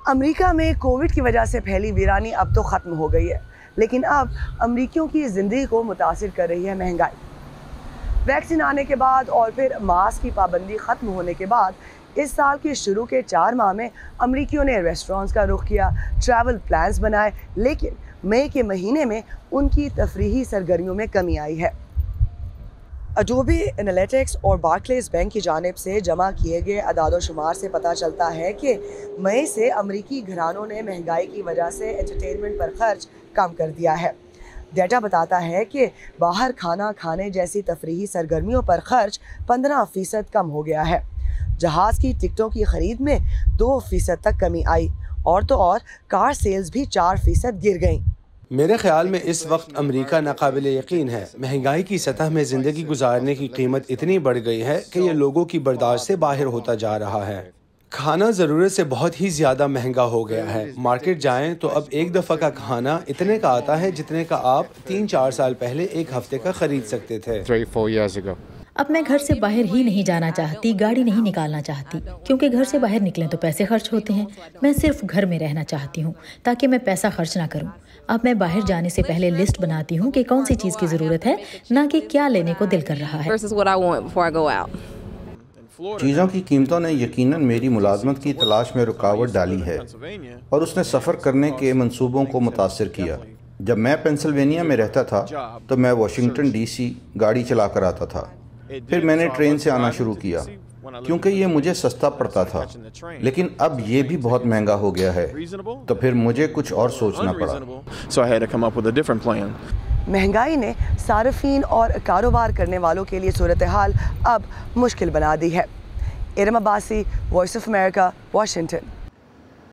امریکہ میں کووڈ کی وجہ سے پھیلی ویرانی اب تو ختم ہو گئی ہے، لیکن اب امریکیوں کی زندگی کو متاثر کر رہی ہے مہنگائی۔ ویکسین آنے کے بعد اور پھر ماسک کی پابندی ختم ہونے کے بعد اس سال کے شروع کے 4 ماہ میں امریکیوں نے ریسٹورانٹس کا رخ کیا، ٹریول پلانز بنائے، لیکن مئی کے مہینے میں ان کی تفریحی سرگرمیوں میں کمی آئی ہے۔ اڈوبی انالیٹکس اور بارکلیز بینک کی جانب سے جمع کیے گئے اعداد و شمار سے پتہ چلتا ہے کہ مئی سے امریکی گھرانوں نے مہنگائی کی وجہ سے انٹرٹینمنٹ پر خرچ کم کر دیا ہے۔ ڈیٹا بتاتا ہے کہ باہر کھانا کھانے جیسی تفریحی سرگرمیوں پر خرچ 15% کم ہو گیا ہے۔ جہاز کی ٹکٹوں کی خرید میں 2% تک کمی آئی، اور تو اور کار سیلز بھی 4% گر گئیں۔ میرے خیال میں اس وقت امریکہ ناقابل یقین ہے۔ مہنگائی کی سطح میں زندگی گزارنے کی قیمت اتنی بڑھ گئی ہے کہ یہ لوگوں کی برداشت سے باہر ہوتا جا رہا ہے۔ کھانا ضرورت سے بہت ہی زیادہ مہنگا ہو گیا ہے۔ مارکیٹ جائیں تو اب ایک دفعہ کا کھانا اتنے کا آتا ہے جتنے کا آپ 3-4 سال پہلے ایک ہفتے کا خرید سکتے تھے۔ اب میں گھر سے باہر ہی نہیں جانا چاہتی، گاڑی نہیں نکالنا چاہتی، کیونکہ گھر سے باہر نکلیں تو پیسے خرچ ہوتے ہیں۔ میں صرف گھر میں رہنا چاہتی ہوں تاکہ میں پیسہ خرچ نہ کروں۔ اب میں باہر جانے سے پہلے لسٹ بناتی ہوں کہ کون سی چیز کی ضرورت ہے، نہ کہ کیا لینے کو دل کر رہا ہے۔ چیزوں کی قیمتوں نے یقیناً میری ملازمت کی تلاش میں رکاوٹ ڈالی ہے اور اس نے سفر کرنے کے منصوبوں کو متاثر کیا۔ جب میں پینسلوینیا میں رہتا تھا تو میں واشنگٹن ڈی سی گاڑی چلا کر آتا تھا، پھر میں نے ٹرین سے آنا شروع کیا کیونکہ یہ مجھے سستا پڑتا تھا، لیکن اب یہ بھی بہت مہنگا ہو گیا ہے، تو پھر مجھے کچھ اور سوچنا پڑا۔ مہنگائی نے صارفین اور کاروبار کرنے والوں کے لیے صورتحال اب مشکل بنا دی ہے۔ Iram Abbasi, voice of America, Washington.